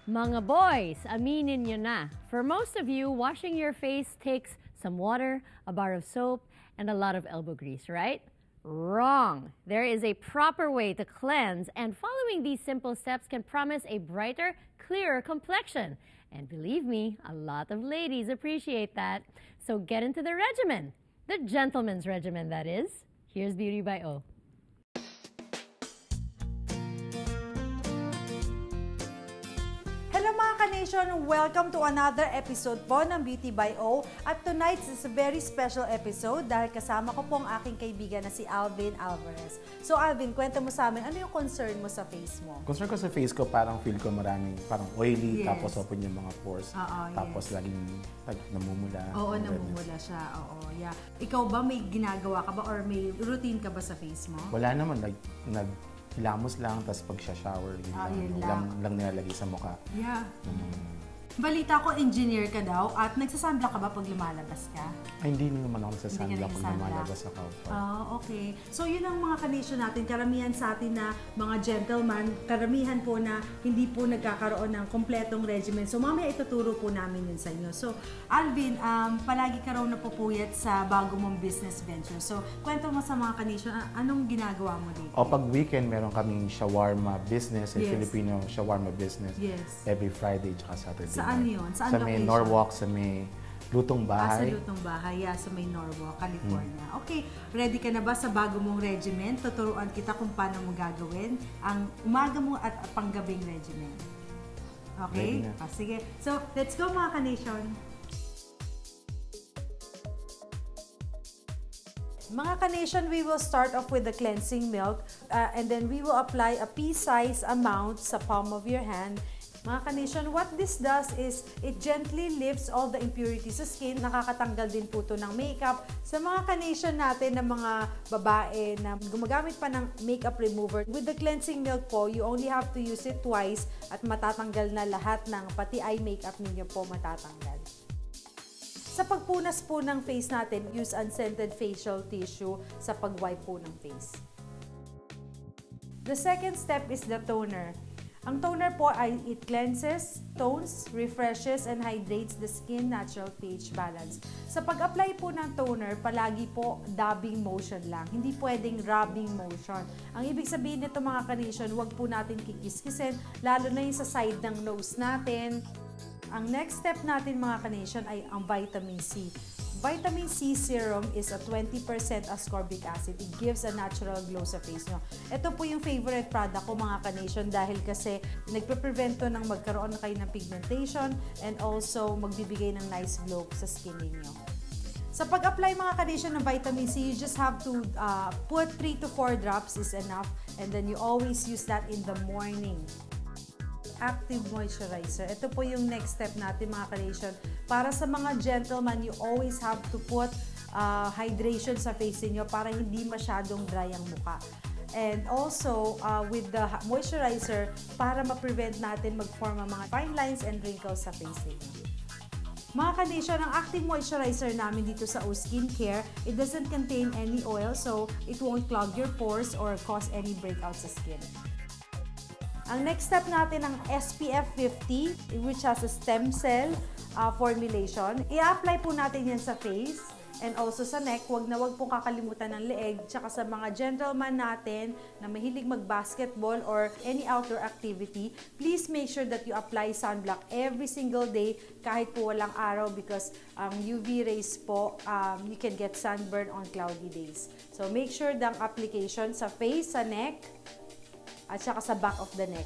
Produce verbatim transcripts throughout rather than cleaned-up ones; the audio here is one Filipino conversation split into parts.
Mga boys, aminin nyo na. For most of you, washing your face takes some water, a bar of soap, and a lot of elbow grease, right? Wrong. There is a proper way to cleanse, and following these simple steps can promise a brighter, clearer complexion. And believe me, a lot of ladies appreciate that. So get into the regimen. The gentleman's regimen, that is. Here's Beauty by O. Hello mga ka-nation! Welcome to another episode po ng Beauty by O. At tonight is a very special episode dahil kasama ko po ang aking kaibigan na si Alvin Alvarez. So Alvin, kwento mo sa amin, ano yung concern mo sa face mo? Concern ko sa face ko, parang feel ko maraming parang oily, yes. tapos open yung mga pores, Uh -oh, tapos yes. laging like, namumula. Oo, namumula siya. Oo, yeah. Ikaw ba may ginagawa ka ba or may routine ka ba sa face mo? Wala naman, like, nag hilamos lang, tapos pag siya shower, yun ah, lang, yun lang. Lang, lang nilalagay sa mukha. Yeah. Um, Balita ko, engineer ka daw at nagsasunblock ka ba pag lumalabas ka? Ay, hindi naman ako nagsasunblock pag nagsasunblock. lumalabas ako. Oh, okay. So, yun ang mga ka-nation natin. Karamihan sa atin na mga gentleman, karamihan po na hindi po nagkakaroon ng kompletong regimen. So, mamaya ituturo po namin yun sa inyo. So, Alvin, um, palagi ka raw napupuyat sa bago mong business venture. So, kwento mo sa mga ka-nation, anong ginagawa mo dito? O pag weekend, meron kaming shawarma business, Yes. Filipino shawarma business. Yes. Every Friday tsaka Saturday. Saan yun? Saan sa may location? Norwalk, sa may Lutong Ah, Bahay. sa Lutong Bahay, yeah, sa may Norwalk, California. Hmm. Okay, ready ka na ba sa bago mong regimen? Tuturuan kita kung paano mo gagawin ang umaga mo at panggabing regimen. Okay? Ah, sige. So, let's go mga ka-nation. Mga ka-nation, we will start off with the cleansing milk uh, and then we will apply a pea-size amount sa palm of your hand. Mga ka-nation, what this does is it gently lifts all the impurities sa skin. Nakakatanggal din po ito ng makeup. Sa mga ka-nation natin na mga babae na gumagamit pa ng makeup remover, with the cleansing milk po, you only have to use it twice at matatanggal na lahat ng pati eye makeup ninyo po matatanggal. Sa pagpunas po ng face natin, use unscented facial tissue sa pag-wipe po ng face. The second step is the toner. Ang toner po ay it cleanses, tones, refreshes, and hydrates the skin natural pH balance. Sa pag-apply po ng toner, palagi po dabbing motion lang. Hindi pwedeng rubbing motion. Ang ibig sabihin nito mga ka-nation, huwag po natin kikiskisin, lalo na yung sa side ng nose natin. Ang next step natin mga ka-nation ay ang vitamin C. Vitamin C serum is a twenty percent ascorbic acid. It gives a natural glow sa face nyo. Ito po yung favorite product ko mga ka-nation dahil kasi nagpe-prevent to ng magkaroon na kayo ng pigmentation and also magbibigay ng nice glow sa skin ninyo. Sa pag-apply mga ka-nation ng vitamin C, you just have to uh, put three to four drops is enough and then you always use that in the morning. Active moisturizer. Ito po yung next step natin mga ka-nation. Para sa mga gentleman, you always have to put uh, hydration sa face niyo para hindi masyadong dry ang mukha. And also, uh, with the moisturizer, para ma-prevent natin mag-form ang mga fine lines and wrinkles sa face niyo. Mga ka-nation, ang active moisturizer namin dito sa O Skincare, it doesn't contain any oil, so it won't clog your pores or cause any breakouts sa skin. Ang next step natin ang S P F fifty, which has a stem cell uh, formulation. I-apply po natin yan sa face and also sa neck. Huwag na huwag pong kakalimutan ng leeg. Tsaka sa mga gentleman natin na mahilig mag-basketball or any outdoor activity, please make sure that you apply sunblock every single day kahit po walang araw because ang um, U V rays po, um, you can get sunburn on cloudy days. So make sure ang application sa face, sa neck, at saka sa back of the neck.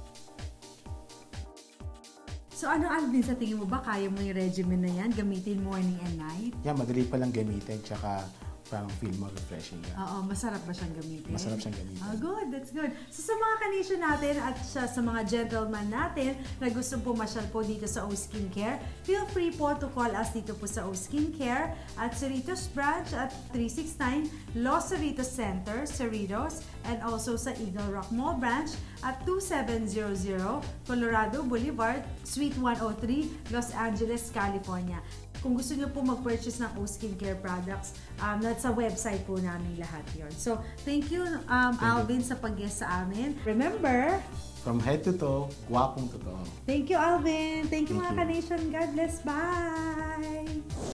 So ano Alvin, sa tingin mo ba kaya mo yung regimen na yan gamitin morning and night? Yeah, madali palang gamitin, tsaka parang feel mo refreshing yan. Oo, masarap ba siyang gamitin? Masarap siyang gamitin. Oh, good, that's good. So sa mga ka-nation natin at sa, sa mga gentleman natin na gusto pumasyal po dito sa O Skincare, feel free po to call us dito po sa O Skincare at Cerritos Branch at three sixty-nine Los Cerritos Center, Cerritos, and also sa Eagle Rock Mall Branch at twenty-seven hundred Colorado Boulevard, Suite one oh three, Los Angeles, California. kung gusto nyo po mag-purchase ng O Skincare products, um, nasa website po namin lahat yon. So, thank you, um, Thank you. Alvin, sa pag-guest sa amin. Remember, From head to toe, gwapong totoo. thank you, Alvin. Thank you, Thank mga you. ka-nation. God bless. Bye!